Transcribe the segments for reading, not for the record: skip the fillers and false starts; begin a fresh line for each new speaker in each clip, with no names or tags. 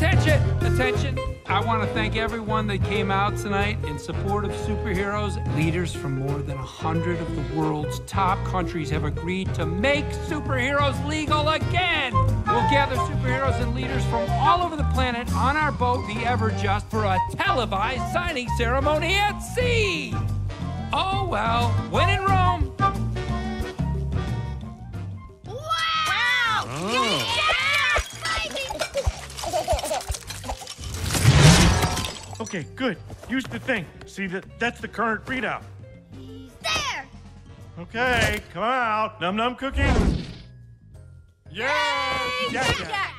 Attention! Attention! I want to thank everyone that came out tonight in support of superheroes. Leaders from more than 100 of the world's top countries have agreed to make superheroes legal again. We'll gather superheroes and leaders from all over the planet on our boat, the Everjust, for a televised signing ceremony at sea. Oh, well, when in Rome.
Wow!
Oh.
Okay, good. Use the thing. See, that's the current readout.
There!
Okay, come out. Num Num Cookie. Yay! Jack Jack.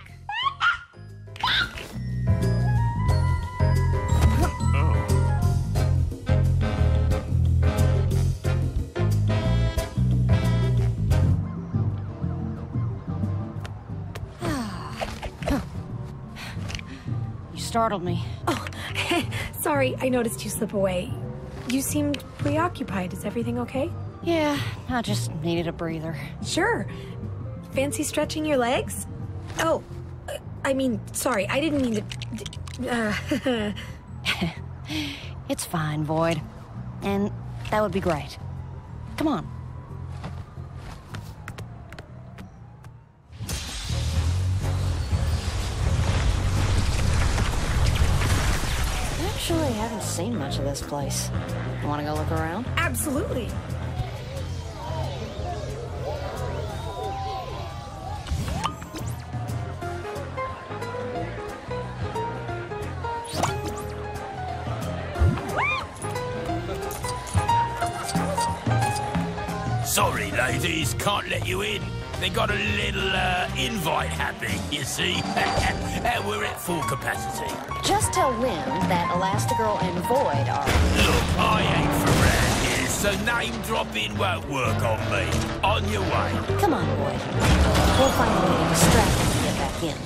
You startled me.
Oh, sorry, I noticed you slip away. You seemed preoccupied. Is everything okay?
Yeah, I just needed a breather.
Sure. Fancy stretching your legs? Oh, I mean, sorry, I didn't mean to...
It's fine, Void. And that would be great. Come on. Actually, I haven't seen much of this place. You want to go look around?
Absolutely.
Sorry, ladies, can't let you in. They got a little invite happening, you see. We're at full capacity.
Just tell Lynn that Elastigirl and Void are...
Look, I ain't from around here, so name dropping won't work on me. On your way.
Come on, Void. We'll find a way to distract them and get back in.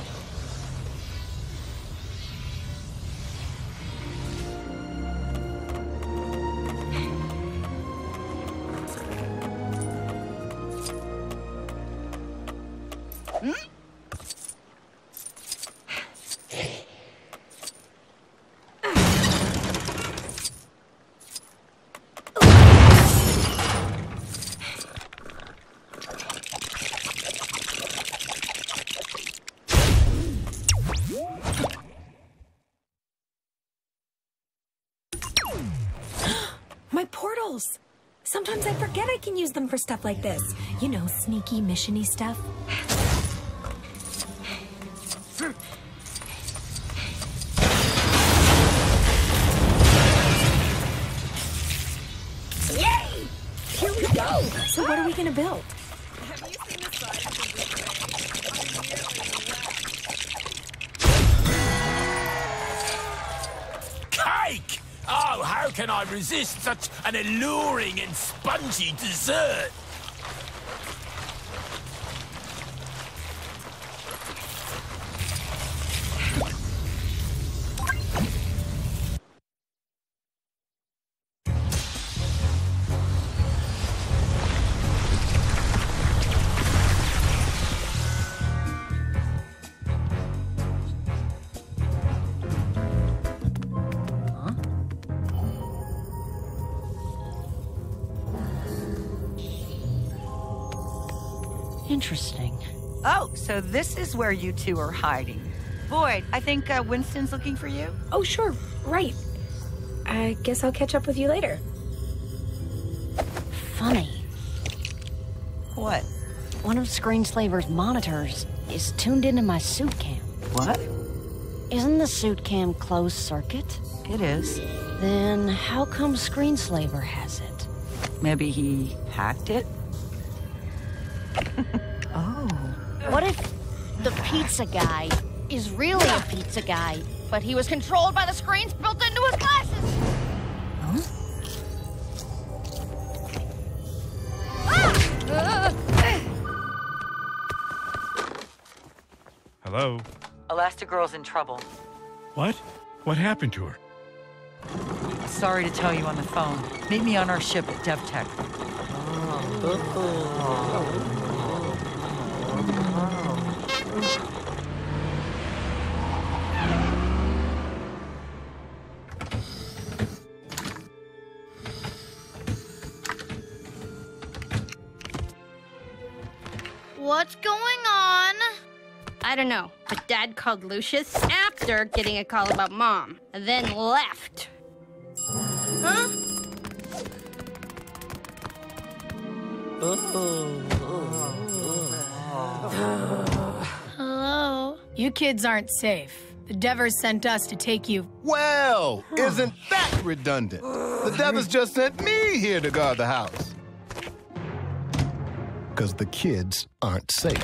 My portals! Sometimes I forget I can use them for stuff like this. You know, sneaky, mission-y stuff. Yay! Here we go! So what are we gonna build?
Have you seen the size of this
Cake! Oh, how can I resist such an alluring and spongy dessert?
Interesting.
Oh, so this is where you two are hiding. Void, I think Winston's looking for you.
Oh, sure, right. I guess I'll catch up with you later.
Funny.
What?
One of Screenslaver's monitors is tuned into my suit cam.
What?
Isn't the suit cam closed circuit?
It is.
Then how come Screenslaver has it?
Maybe he hacked it? Oh.
What if the pizza guy is really a pizza guy, but he was controlled by the screens built into his glasses?
Huh?
Hello?
Elastigirl's in trouble.
What? What happened to her?
Sorry to tell you on the phone. Meet me on our ship at DevTech.
What's going on?
I don't know, but Dad called Lucius after getting a call about Mom, and then left.
Huh? Hello?
You kids aren't safe. The Devers sent us to take you.
Well, isn't that redundant? The Devers just sent me here to guard the house. Because the kids aren't safe.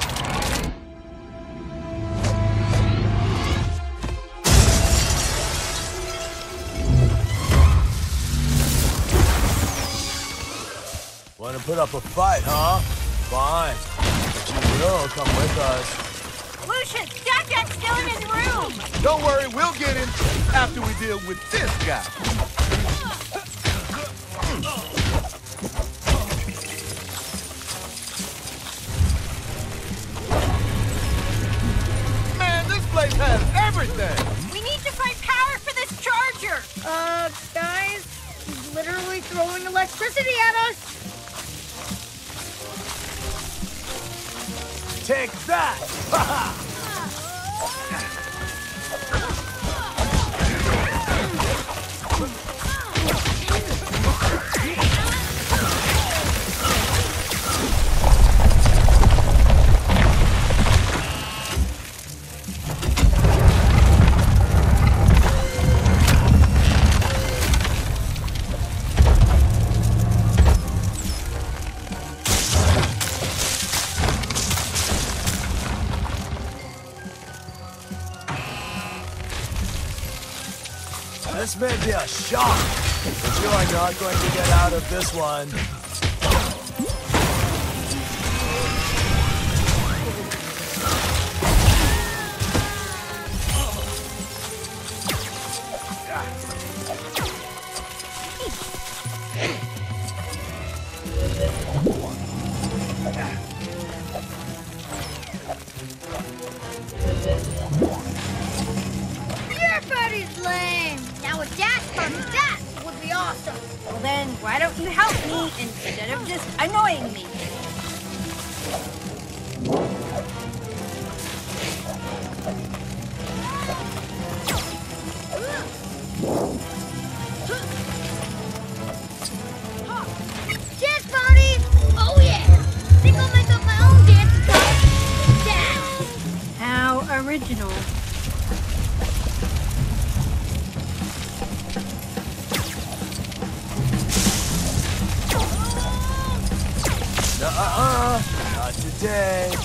Want to put up a fight, huh? Fine. But you will come with us.
Lucius, Jack-Jack's still in his room!
Don't worry, we'll get him after we deal with this guy. Man, this place has everything!
We need to find power for this charger!
Guys, he's literally throwing electricity at us.
Take that! Ha ha! This may be a shock, but you are not going to get out of this one.
Your buddy's lame. Now if Dad started that, would be awesome.
Well then, why don't you help me instead of just annoying me?
Dance party! Oh yeah! Think I'll make up my own dance style. Dad!
How original.
Not today.